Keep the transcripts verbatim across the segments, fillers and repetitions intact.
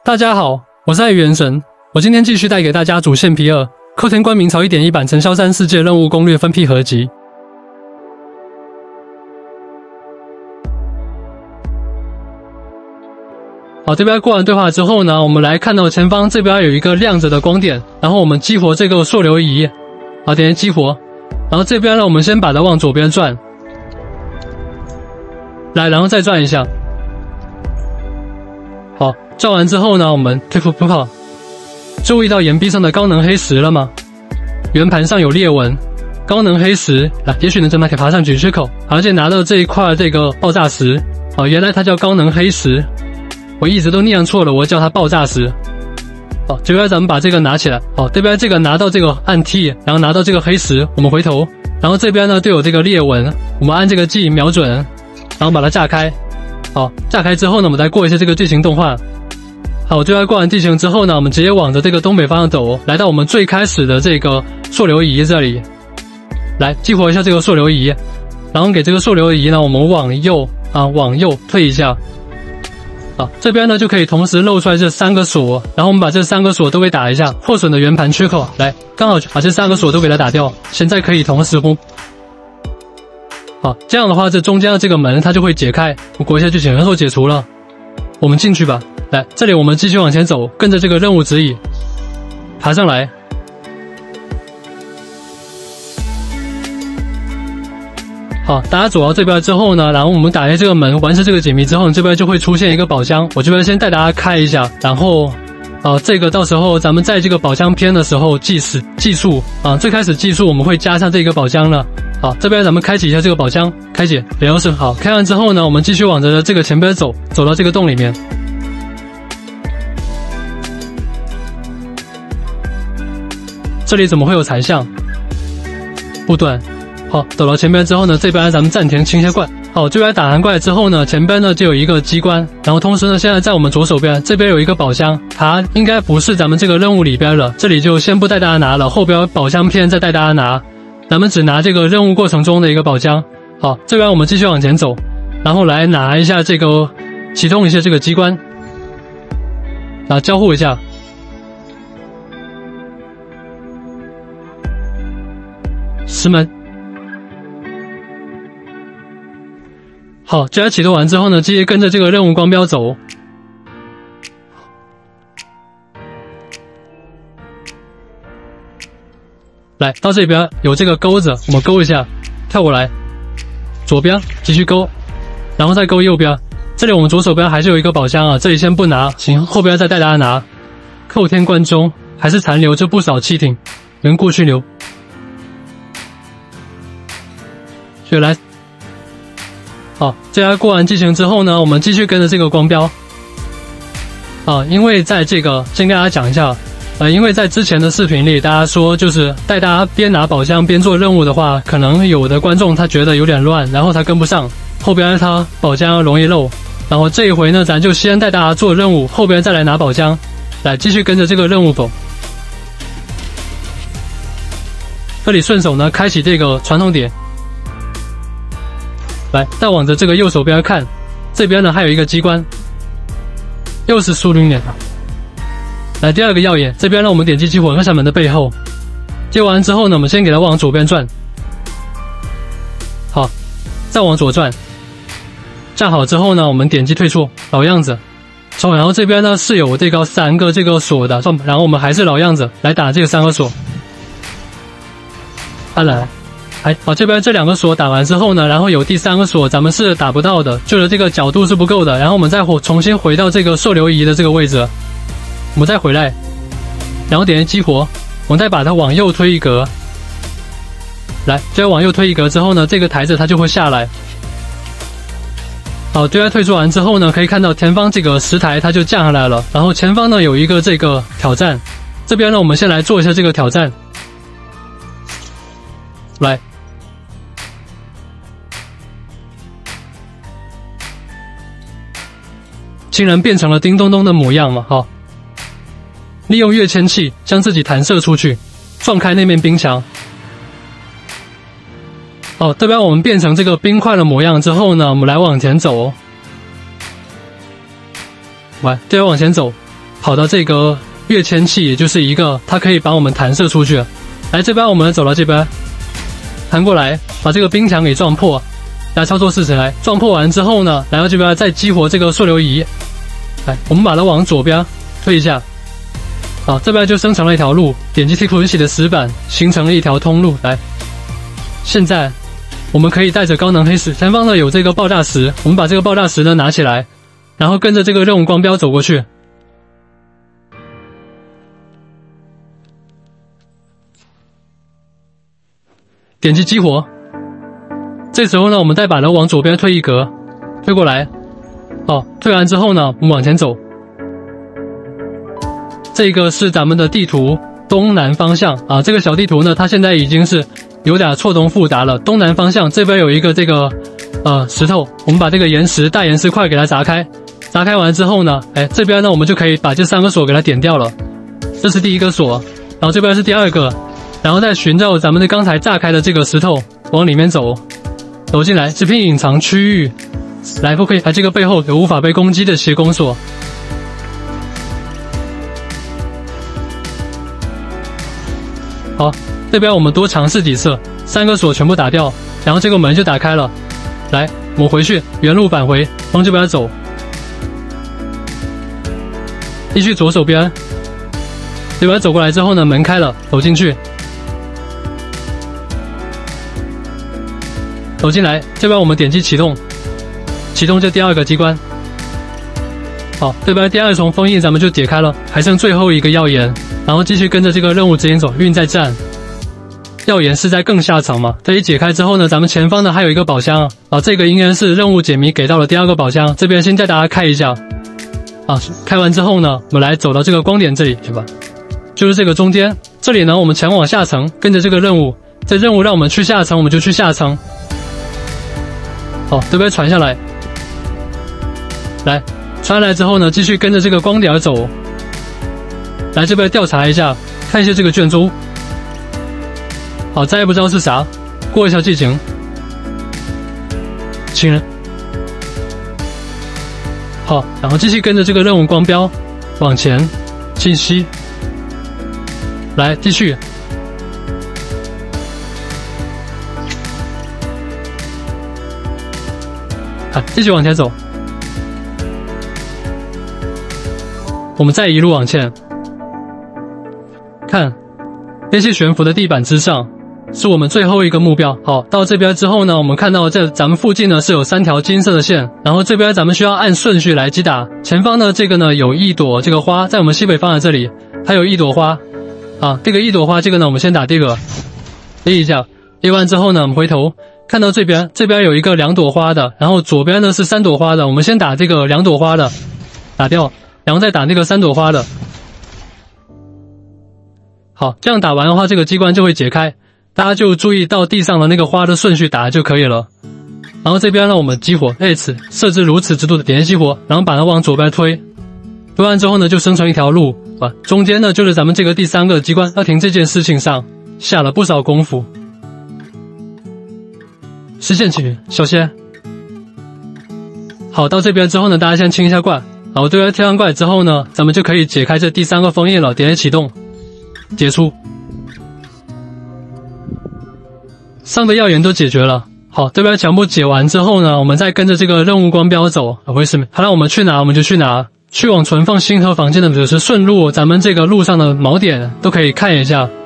大家好，我是爱元神，我今天继续带给大家主线 P 二 寇天关明朝 一点一 版尘嚣三世界任务攻略分批合集。好，这边过完对话之后呢，我们来看到前方这边有一个亮着的光点，然后我们激活这个溯流仪，好，点击激活，然后这边呢，我们先把它往左边转，来，然后再转一下。好，转完之后呢，我们退出喷炮。注意到岩壁上的高能黑石了吗？圆盘上有裂纹，高能黑石，来，也许能侦探可以爬上去缺口，而且拿到这一块这个爆炸石。哦，原来它叫高能黑石，我一直都念错了，我叫它爆炸石。好，这边咱们把这个拿起来。好，这边这个拿到这个按 T， 然后拿到这个黑石，我们回头，然后这边呢都有这个裂纹，我们按这个 G 瞄准，然后把它炸开。好，炸开之后呢，我们再过一下这个地形动画。好，这边过完地形之后呢，我们直接往着这个东北方向走，来到我们最开始的这个溯流仪这里，来激活一下这个溯流仪，然后给这个溯流仪呢，我们往右啊往右退一下。好，这边呢就可以同时露出来这三个锁，然后我们把这三个锁都给打一下，破损的圆盘缺口，来，刚好把这三个锁都给它打掉，现在可以同时轰。好，这样的话，这中间的这个门它就会解开，我过一下剧情，然后解除了，我们进去吧。来，这里我们继续往前走，跟着这个任务指引爬上来。好，大家走到这边之后呢，然后我们打开这个门，完成这个解谜之后，这边就会出现一个宝箱。我这边先带大家开一下，然后，呃，这个到时候咱们在这个宝箱篇的时候计时计数啊，最开始计数我们会加上这个宝箱了。好，这边咱们开启一下这个宝箱，开启连钥匙。好，开完之后呢，我们继续往着这个前边走，走到这个洞里面。这里怎么会有残像？不断。好，走到前边之后呢，这边咱们暂停清一下怪。好，这边打完怪之后呢，前边呢就有一个机关，然后同时呢，现在在我们左手边这边有一个宝箱，它应该不是咱们这个任务里边了，这里就先不带大家拿了，后边宝箱篇再带大家拿。咱们只拿这个任务过程中的一个宝箱。好，这边我们继续往前走，然后来拿一下这个，启动一下这个机关，然后交互一下。石门。好，这样启动完之后呢，继续跟着这个任务光标走。来到这边有这个钩子，我们勾一下，跳过来，左边继续勾，然后再勾右边。这里我们左手边还是有一个宝箱啊，这里先不拿，行，后边再带大家拿。寇天关中还是残留着不少气艇，人过去留。雪来。好，这样过完剧情之后呢，我们继续跟着这个光标。啊，因为在这个先跟大家讲一下。呃，因为在之前的视频里，大家说就是带大家边拿宝箱边做任务的话，可能有的观众他觉得有点乱，然后他跟不上，后边他宝箱容易漏。然后这一回呢，咱就先带大家做任务，后边再来拿宝箱，来继续跟着这个任务走。这里顺手呢，开启这个传送点，来，再往着这个右手边看，这边呢还有一个机关，又是苏灵点。来，第二个耀眼，这边让我们点击激活二扇门的背后，接完之后呢，我们先给它往左边转，好，再往左转，站好之后呢，我们点击退出，老样子，然后这边呢是有这个三个这个锁的，然后我们还是老样子来打这个三个锁，按来，哎，好，这边这两个锁打完之后呢，然后有第三个锁咱们是打不到的，就是这个角度是不够的，然后我们再重新回到这个溯流仪的这个位置。我们再回来，然后点击激活，我们再把它往右推一格，来，这样往右推一格之后呢，这个台子它就会下来。好，对外退出完之后呢，可以看到前方这个石台它就降下来了，然后前方呢有一个这个挑战，这边呢我们先来做一下这个挑战，来，竟然变成了叮咚咚的模样嘛，好。利用跃迁器将自己弹射出去，撞开那面冰墙。哦，这边我们变成这个冰块的模样之后呢，我们来往前走。来，这边往前走， 跑到这个跃迁器，也就是一个它可以把我们弹射出去。来这边我们走到这边，弹过来把这个冰墙给撞破。来操作试试，来撞破完之后呢，来到这边再激活这个溯流仪。来，我们把它往左边推一下。好，这边就生成了一条路，点击 T 引起的石板，形成了一条通路。来，现在我们可以带着高能黑石，前方呢有这个爆炸石，我们把这个爆炸石呢拿起来，然后跟着这个任务光标走过去。点击激活，这时候呢，我们再把它往左边推一格，推过来。好，推完之后呢，我们往前走。这个是咱们的地图东南方向啊，这个小地图呢，它现在已经是有点错综复杂了。东南方向这边有一个这个呃石头，我们把这个岩石大岩石块给它砸开，砸开完之后呢，哎，这边呢我们就可以把这三个锁给它点掉了。这是第一个锁，然后这边是第二个，然后再循着咱们的刚才炸开的这个石头往里面走，走进来这片隐藏区域，来不可以？哎，这个背后有无法被攻击的斜攻锁。好，这边我们多尝试几次，三个锁全部打掉，然后这个门就打开了。来，我们回去原路返回，往这边走，继续左手边，这边走过来之后呢，门开了，走进去，走进来，这边我们点击启动，启动这第二个机关。好，这边第二重封印咱们就解开了，还剩最后一个耀眼，然后继续跟着这个任务指引走，运在站。耀眼是在更下层嘛，这一解开之后呢，咱们前方呢还有一个宝箱啊，这个应该是任务解谜给到了第二个宝箱，这边先带大家开一下啊，开完之后呢，我们来走到这个光点这里是吧？就是这个中间，这里呢我们前往下层，跟着这个任务，这任务让我们去下层，我们就去下层。好，这边传下来，来。传来之后呢，继续跟着这个光点走，来这边调查一下，看一下这个卷轴。好，再也不知道是啥，过一下剧情。亲人。好，然后继续跟着这个任务光标往前，信息。来，继续。啊，继续往前走。我们再一路往前，看那些悬浮的地板之上，是我们最后一个目标。好，到这边之后呢，我们看到这咱们附近呢是有三条金色的线，然后这边咱们需要按顺序来击打。前方呢这个呢有一朵这个花，在我们西北方的这里，还有一朵花啊，这个一朵花这个呢我们先打这个，列一下，列完之后呢，我们回头看到这边，这边有一个两朵花的，然后左边呢是三朵花的，我们先打这个两朵花的，打掉。然后再打那个三朵花的，好，这样打完的话，这个机关就会解开，大家就注意到地上的那个花的顺序打就可以了。然后这边呢，我们激活 H 设置如此之度的点击激活，然后把它往左边推，推完之后呢，就生成一条路啊。中间呢，就是咱们这个第三个机关要停这件事情上下了不少功夫。实现起小仙。好，到这边之后呢，大家先清一下怪。好，对面跳上怪之后呢，咱们就可以解开这第三个封印了。点击启动，解除。上个耀眼都解决了。好，这边全部解完之后呢，我们再跟着这个任务光标走。为什么？好了，我们去哪我们就去哪。去往存放星河房间的只是顺路，咱们这个路上的锚点都可以看一下。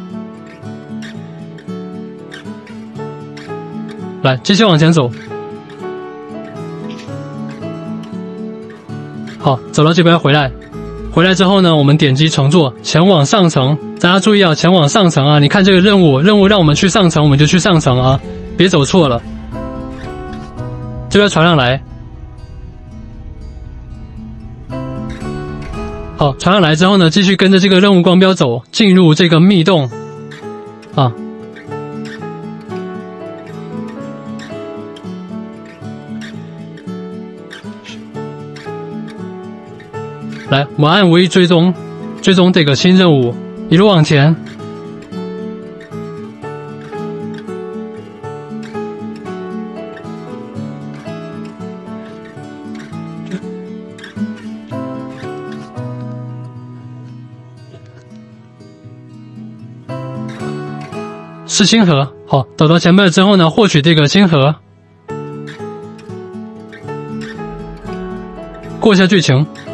来，继续往前走。好，走到这边回来，回来之后呢，我们点击乘坐前往上层。大家注意啊，前往上层啊！你看这个任务，任务让我们去上层，我们就去上层啊，别走错了。这边传上来，好，传上来之后呢，继续跟着这个任务光标走，进入这个密洞啊。来，我们按 V 追踪，追踪这个新任务，一路往前。 是星河。好，走到前面之后呢，获取这个星河。过一下剧情。